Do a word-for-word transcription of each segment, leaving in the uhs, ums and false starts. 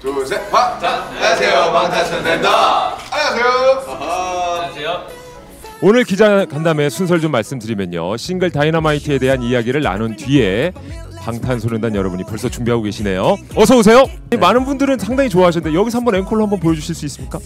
둘, 셋, 방탄! 안녕하세요, 방탄소년단입니다. 안녕하세요. 안녕하세요. 오늘 기자 간담회 순서를 좀 말씀드리면요, 싱글 다이너마이트에 대한 이야기를 나눈 뒤에 방탄소년단 여러분이 벌써 준비하고 계시네요. 어서 오세요. 네. 많은 분들은 상당히 좋아하시는데 여기서 한번 앵콜로 한번 보여주실 수 있습니까?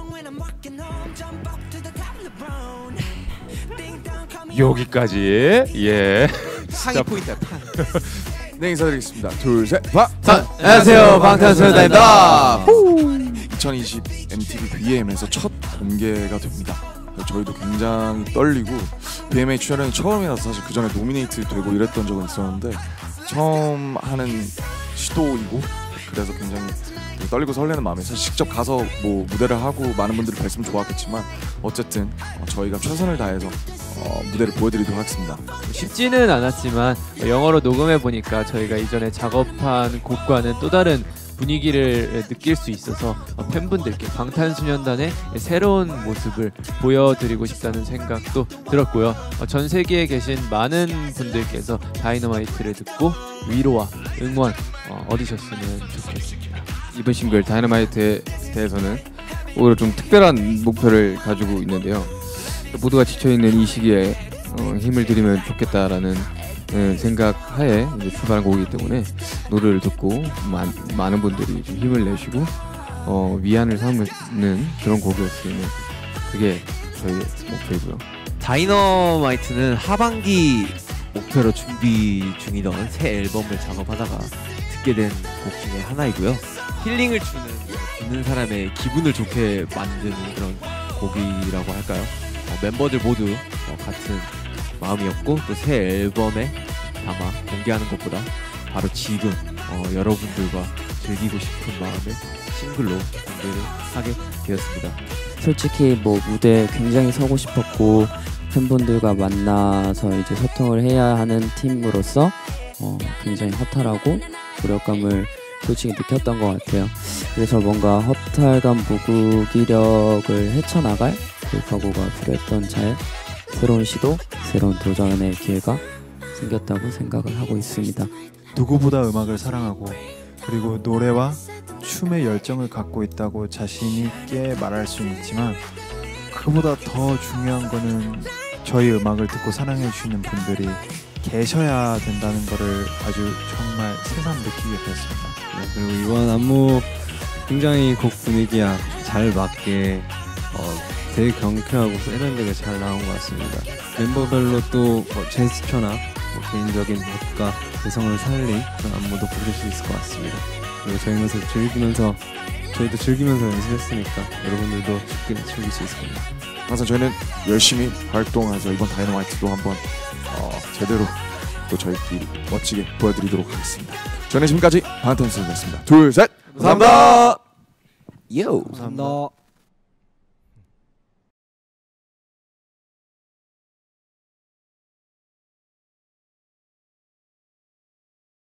여기까지. 예. 상위 포인트. 네, 인사드리겠습니다. 둘, 셋, 방탄! 안녕하세요, 방탄소년단입니다. 이천이십 엠티비 비엠에서 첫 공개가 됩니다. 저희도 굉장히 떨리고, 비엠에 출연은 처음이라서 사실 그 전에 노미네이트 되고 이랬던 적은 있었는데 처음 하는 시도이고, 그래서 굉장히 떨리고 설레는 마음에 사실 직접 가서 뭐 무대를 하고 많은 분들이 뵀으면 좋았겠지만 어쨌든 저희가 최선을 다해서 어, 무대를 보여드리도록 하겠습니다. 쉽지는 않았지만 영어로 녹음해 보니까 저희가 이전에 작업한 곡과는 또 다른 분위기를 느낄 수 있어서 팬분들께 방탄소년단의 새로운 모습을 보여드리고 싶다는 생각도 들었고요. 전 세계에 계신 많은 분들께서 다이너마이트를 듣고 위로와 응원 얻으셨으면 좋겠습니다. 이번 싱글 다이너마이트에 대해서는 오히려 좀 특별한 목표를 가지고 있는데요. 모두가 지쳐있는 이 시기에 어, 힘을 드리면 좋겠다라는 네, 생각 하에 이제 출발한 곡이기 때문에 노래를 듣고 마, 많은 분들이 좀 힘을 내시고 어, 위안을 삼는 그런 곡이었으면 그게 저희의 목표이고요. 다이너마이트는 하반기 목표로 준비 중이던 새 앨범을 작업하다가 듣게 된 곡 중에 하나이고요. 힐링을 주는, 듣는 사람의 기분을 좋게 만드는 그런 곡이라고 할까요? 어, 멤버들 모두 어, 같은 마음이었고, 또 새 앨범에 담아 공개하는 것보다 바로 지금 어, 여러분들과 즐기고 싶은 마음에 싱글로 공개를 하게 되었습니다. 솔직히 뭐 무대에 굉장히 서고 싶었고 팬분들과 만나서 이제 소통을 해야 하는 팀으로서 어, 굉장히 허탈하고 무력감을 솔직히 느꼈던 것 같아요. 그래서 뭔가 허탈감 무기력을 헤쳐나갈 그 각오가 필요했던 차에 새로운 시도, 새로운 도전의 기회가 생겼다고 생각을 하고 있습니다. 누구보다 음악을 사랑하고 그리고 노래와 춤의 열정을 갖고 있다고 자신 있게 말할 수는 있지만, 그보다 더 중요한 거는 저희 음악을 듣고 사랑해 주시는 분들이 계셔야 된다는 거를 아주 정말 새삼 느끼게 되었습니다. 네, 그리고 이번 안무 굉장히 곡 분위기와 잘 맞게 어, 되게 경쾌하고 세련되게 잘 나온 것 같습니다. 멤버별로 또 뭐 제스처나 뭐 개인적인 멋과 개성을 살린 그런 안무도 보실 수 있을 것 같습니다. 그리고 저희면서 즐기면서 저희도 즐기면서 연습했으니까 여러분들도 쉽게 즐길 수 있을 겁니다. 항상 저희는 열심히 활동해서 이번 다이너마이트도 한번 어, 제대로 또 저희끼리 멋지게 보여드리도록 하겠습니다. 저는 지금까지 방탄소년단이었습니다. 둘, 셋! 감사합니다. 요! 감사합니다.